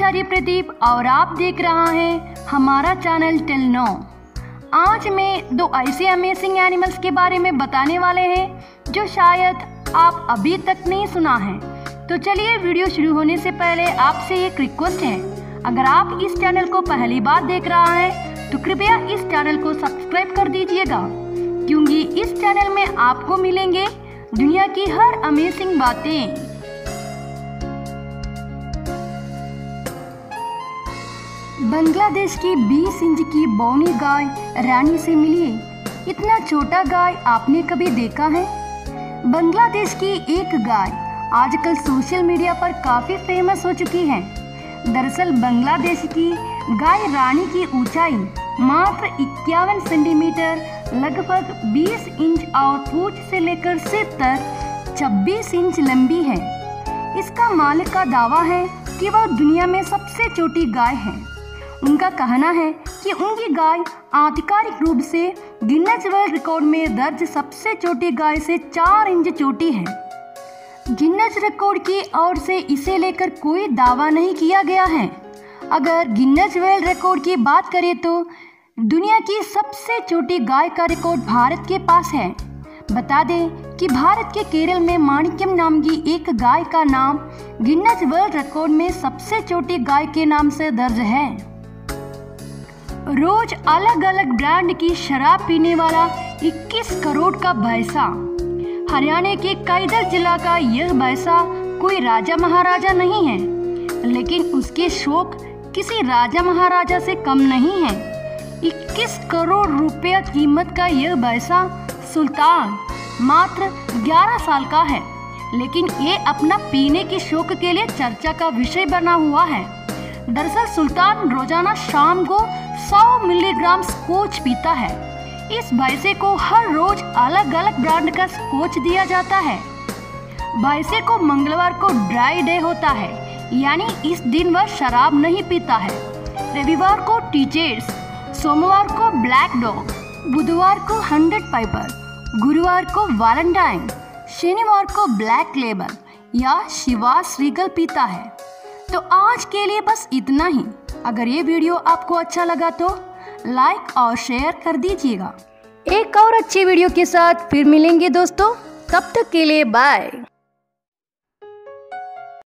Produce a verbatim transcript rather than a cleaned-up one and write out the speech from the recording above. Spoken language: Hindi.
ब्रह्मचारी प्रदीप और आप देख रहा हैं हमारा चैनल टिल नो। आज मैं दो ऐसे अमेजिंग एनिमल्स के बारे में बताने वाले हैं जो शायद आप अभी तक नहीं सुना है। तो चलिए वीडियो शुरू होने से पहले आपसे एक रिक्वेस्ट है, अगर आप इस चैनल को पहली बार देख रहा है तो कृपया इस चैनल को सब्सक्राइब कर दीजिएगा, क्योंकि इस चैनल में आपको मिलेंगे दुनिया की हर अमेजिंग बातें। बांग्लादेश की बीस इंच की बौनी गाय रानी से मिलिए। इतना छोटा गाय आपने कभी देखा है? बांग्लादेश की एक गाय आजकल सोशल मीडिया पर काफी फेमस हो चुकी है। दरअसल बांग्लादेश की गाय रानी की ऊंचाई मात्र इक्यावन सेंटीमीटर लगभग बीस इंच और पूंछ से लेकर सिर तक छब्बीस इंच लंबी है। इसका मालिक का दावा है कि वह दुनिया में सबसे छोटी गाय है। उनका कहना है कि उनकी गाय आधिकारिक रूप से गिनीज वर्ल्ड रिकॉर्ड में दर्ज सबसे छोटी गाय से चार इंच छोटी है। गिनीज रिकॉर्ड की ओर से इसे लेकर कोई दावा नहीं किया गया है। अगर गिनीज वर्ल्ड रिकॉर्ड की बात करें तो दुनिया की सबसे छोटी गाय का रिकॉर्ड भारत के पास है। बता दें कि भारत के केरल में माणिक्यम नाम की एक गाय का नाम गिनीज वर्ल्ड रिकॉर्ड में सबसे छोटी गाय के नाम से दर्ज है। रोज अलग अलग ब्रांड की शराब पीने वाला इक्कीस करोड़ का भैंसा। हरियाणा के कैदर जिला का यह भैंसा कोई राजा महाराजा नहीं है, लेकिन उसके शौक किसी राजा महाराजा से कम नहीं है। इक्कीस करोड़ रुपया कीमत का यह भैंसा सुल्तान मात्र ग्यारह साल का है, लेकिन ये अपना पीने के शौक के लिए चर्चा का विषय बना हुआ है। दरअसल सुल्तान रोजाना शाम को सौ मिलीग्राम स्कॉच पीता है। इस भैंसे को हर रोज अलग अलग ब्रांड का स्कॉच दिया जाता है। भैंसे को मंगलवार को ड्राई डे होता है, यानी इस दिन वह शराब नहीं पीता है। रविवार को टीचर्स, सोमवार को ब्लैक डॉग, बुधवार को हंड्रेड पाइपर, गुरुवार को वैलेंटाइन, शनिवार को ब्लैक लेबल या शिवास रीगल पीता है। तो आज के लिए बस इतना ही। अगर ये वीडियो आपको अच्छा लगा तो लाइक और शेयर कर दीजिएगा। एक और अच्छी वीडियो के साथ फिर मिलेंगे दोस्तों, तब तक के लिए बाय।